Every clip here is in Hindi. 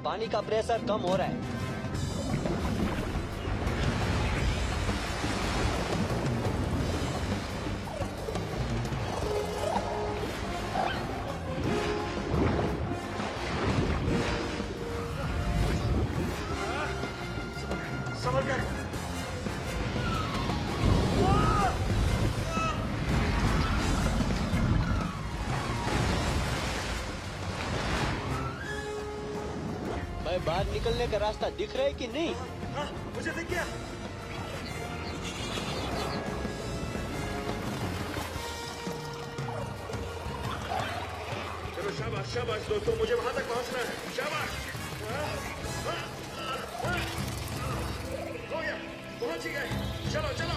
पानी का प्रेशर कम हो रहा है। बाहर निकलने का रास्ता दिख रहा है कि नहीं? हाँ, मुझे दिख गया। चलो शाबाश शाबाश दोस्तों, मुझे वहां तक पहुंचना है। शाबाश। हो गया, पहुंच ही गए। चलो चलो।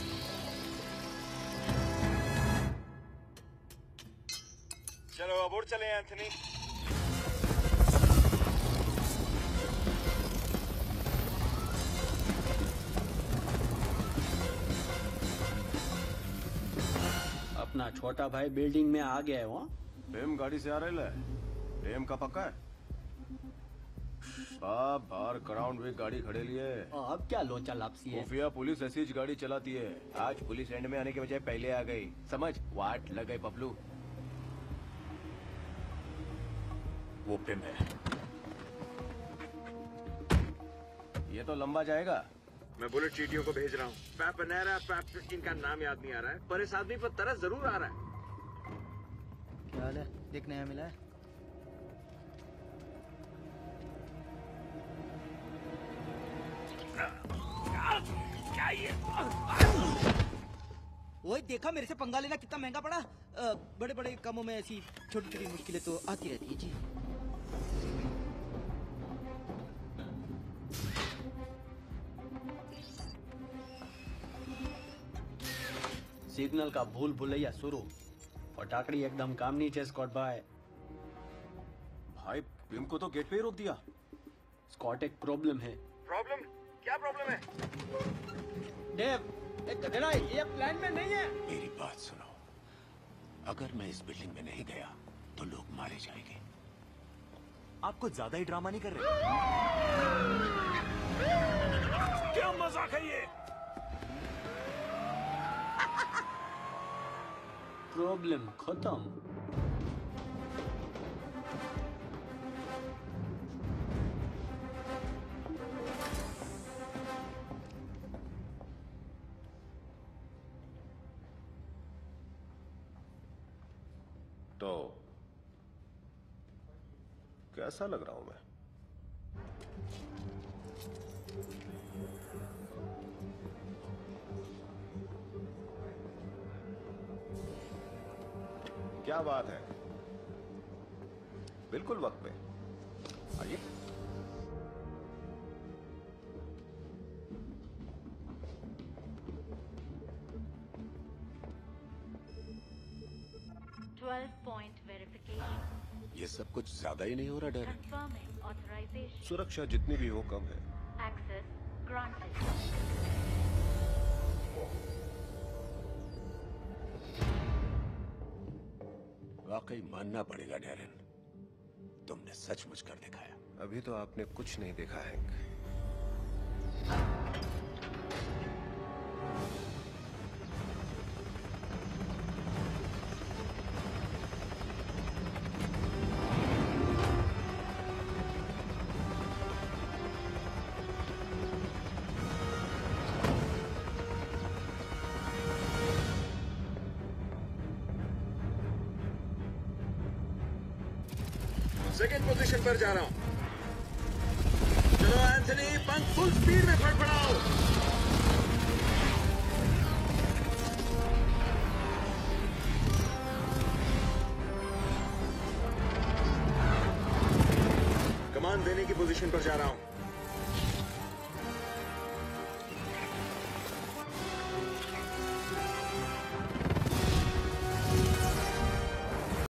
चलो अब उड़ चले एंथनी। अपना छोटा भाई बिल्डिंग में आ गया है। वो प्रेम गाड़ी से आ रहे है। प्रेम का पक्का है। साहब बाहर ग्राउंड में गाड़ी खड़े लिए। अब क्या लोचा लापसी है? खुफिया पुलिस ऐसी गाड़ी चलाती है। आज पुलिस एंड में आने के बजाय पहले आ गई। समझ वाट लग गई पपलू। वो प्रेम है। ये तो लंबा जाएगा। मैं बुलेट चीटियों को भेज रहा हूँ। पैपनेरा पैप, इनका नाम याद नहीं आ रहा है, पर इस आदमी पर तरस जरूर आ रहा है। क्या हाल है? देख नया मिला है। क्या ये? वही देखा, मेरे से पंगा लेना कितना महंगा पड़ा। बड़े बड़े कामों में ऐसी छोटी छोटी मुश्किलें तो आती रहती है जी। सिग्नल का भूल भुलैया शुरू। फटाकड़ी एकदम काम नहीं चे स्कॉट भाई। भाई प्रेम को तो गेट पे ही रोक दिया। स्कॉट एक प्रॉब्लम है। प्रॉब्लम? क्या प्रॉब्लम है? डेव, एक गधेड़ा ये प्लान में नहीं है। मेरी बात सुनो, अगर मैं इस बिल्डिंग में नहीं गया तो लोग मारे जाएंगे। आप कुछ ज्यादा ही ड्रामा नहीं कर रहे? क्या मजाक है ये? प्रॉब्लम खत्म। तो कैसा लग रहा हूं मैं? क्या बात है? बिल्कुल वक्त पे आइए। ये सब कुछ ज्यादा ही नहीं हो रहा डर? सुरक्षा जितनी भी हो कम है। वाकई मानना पड़ेगा डैरेन, तुमने सचमुच कर दिखाया। अभी तो आपने कुछ नहीं देखा है। सेकंड पोजीशन पर जा रहा हूं। चलो एंथनी, पंख फुल स्पीड में फड़फड़ाओ। कमांड देने की पोजीशन पर जा रहा हूं।